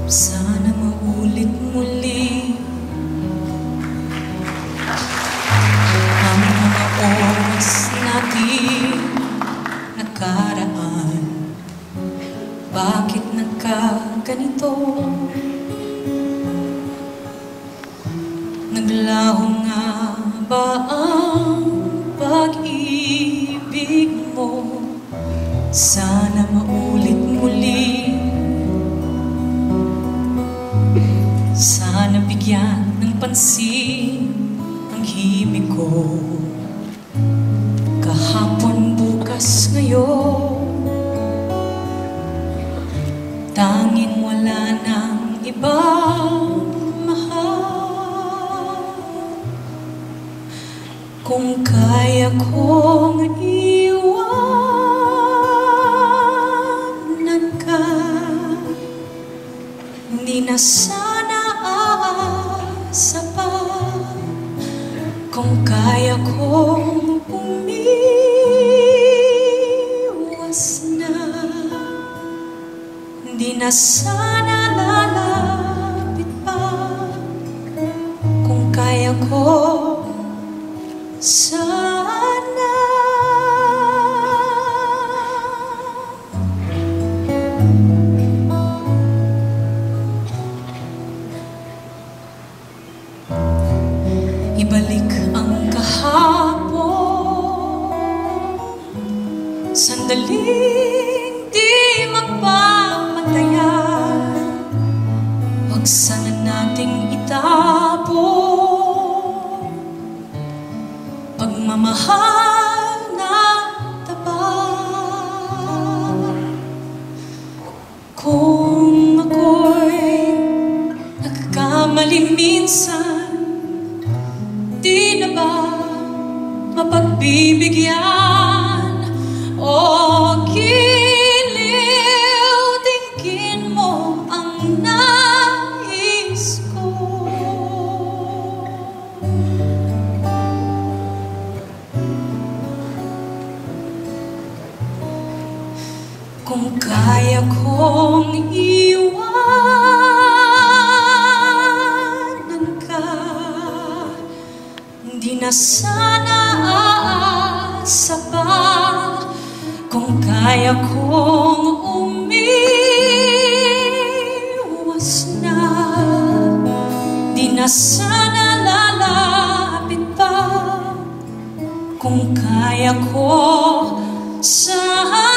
Sana maulit muli ang mga oras natin nakaraan. Bakit nagkaganito? Naglaho nga ba ang pag-ibig mo? Sana maulit muli. Sana bigyan ng pansin ang himig ko. Kahapon, bukas, ngayon, tanging wala nang ibang mahal. Kung kaya kong iwanan ka, hindi na sana aasa pa. Kung kaya kong umiwas na, hindi na sana lalapit pa. Kung kaya ko, sana ibalik ang kahapon, sandaling di mapapatayan. Huwag sana nating itapon pagmamahal na tapat. Kung ako'y nagkakamaling minsan, di na ba mapagbibigyan o giliw? Tingin mo ang nais ko. Kung kaya kong iwanan ka, hindi na sana aasa pa. Kung kaya kong umiwas na, di na sana lalapit pa. Kung kaya ko, sana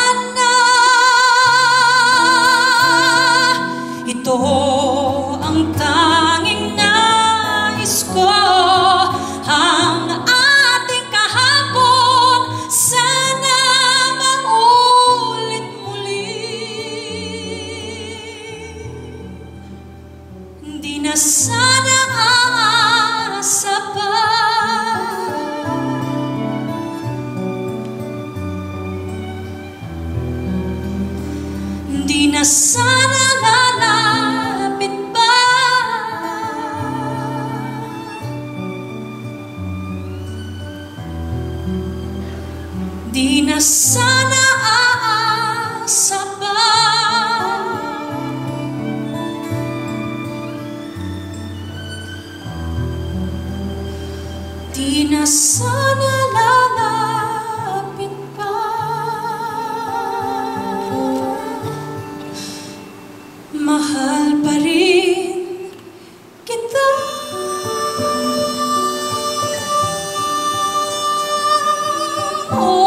ito ang tanging nais ko. Ang ating kahapon, sana maulit muli. Hindi na sana aasa pa. Hindi na sana lalapit pa. Di na sana aasa pa. Di na sana lalapit pa. Mahal pa rin kita. Oh,